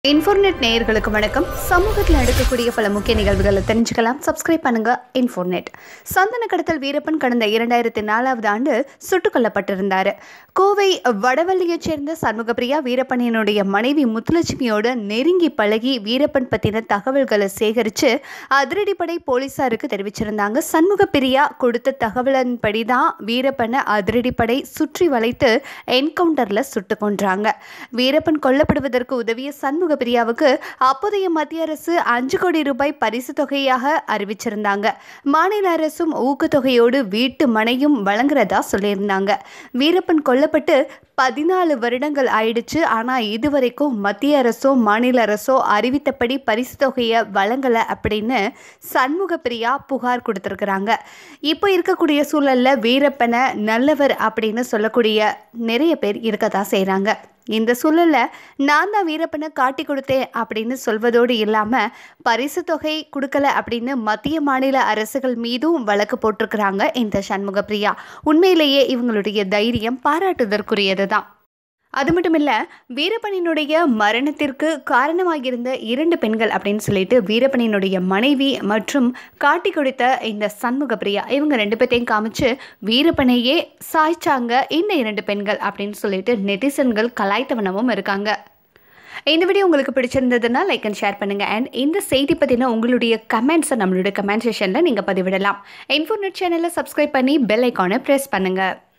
இன்ஃபோர்நெட் நேயர்களுக்கு வணக்கம். சமூகத்தில் நடக்கக்கூடிய பல முக்கிய நிகழ்வுகளை தெரிஞ்சுக்கலாம். சப்ஸ்கிரைப் பண்ணுங்க இன்ஃபோர்நெட். சந்தன கடத்தல் வீரப்பன் கடந்த 2004 ஆண்டு சுட்டுக் கொல்லப்பட்டிருந்தார். கோவை வடவள்ளியைச் சேர்ந்த சண்முகப்பிரியா வீரப்பனினுடைய மனைவி முத்துலட்சுமியோடு நெருங்கி பழகி வீரப்பன் பற்றின தகவல்களை சேகரித்து அதிரடிப்படை போலீசாருக்கு தெரிவிச்சிருந்தாங்க. சண்முகப்பிரியா கொடுத்த தகவலின்படி தான் வீரப்பனை அதிரடிப்படை சுற்றி வளைத்து என்கவுண்டரில் சுட்டு கொன்றாங்க. வீரப்பன் கொல்லப்படுவதற்கு உதவிய பிரியாவுக்கு அப்போதைய மத்திய அரசு 5 கோடி ரூபாய் பரிசு தொகையாக அறிவிச்சிருந்தாங்க. மாநில அரசும் ஊக்கத்தொகையோடு வீட்டு மனையும் வழங்குறதா சொல்லியிருந்தாங்க. வீரப்பன் கொல்லப்பட்டு 14 வருடங்கள் ஆயிடுச்சு. ஆனால் இதுவரைக்கும் மத்திய அரசோ மாநில அரசோ அறிவித்தபடி பரிசு தொகையை வழங்கலை அப்படின்னு சண்முகப்பிரியா புகார் கொடுத்துருக்குறாங்க. இப்போ இருக்கக்கூடிய சூழலில் வீரப்பனை நல்லவர் அப்படின்னு சொல்லக்கூடிய நிறைய பேர் இருக்கதான் செய்கிறாங்க. இந்த சூழலில் நான் தான் வீரப்பனை காட்டி கொடுத்தேன் அப்படின்னு சொல்வதோடு இல்லாமல் பரிசு தொகை கொடுக்கல அப்படின்னு மத்திய மாநில அரசுகள் மீதும் வழக்கு போட்டிருக்கிறாங்க இந்த சண்முகப்பிரியா. உண்மையிலேயே இவங்களுடைய தைரியம் பாராட்டுதற்குரியது தான். அது மட்டும் இல்லை, வீரப்பனினுடைய மரணத்திற்கு காரணமாகியிருந்த 2 பெண்கள் அப்படின்னு சொல்லிட்டு வீரப்பனினுடைய மனைவி மற்றும் காட்டி கொடுத்த இந்த சண்முகப்பிரியா இவங்க 2 பேர்த்தையும் காமிச்சு வீரப்பனையே சாய்ச்சாங்க இந்த 2 பெண்கள் அப்படின்னு சொல்லிட்டு நெட்டிசன்கள் கலாய்த்தவனமும் இருக்காங்க. இந்த வீடியோ உங்களுக்கு பிடிச்சிருந்ததுன்னா லைக் அண்ட் ஷேர் பண்ணுங்கள். அண்ட் இந்த செய்தி பற்றின உங்களுடைய கமெண்ட்ஸை நம்மளுடைய கமெண்ட் செக்ஷனில் நீங்கள் பதிவிடலாம். இன்ஃபோர்நெட் சேனலை சப்ஸ்கிரைப் பண்ணி பெல் ஐக்கானை ப்ரெஸ் பண்ணுங்கள்.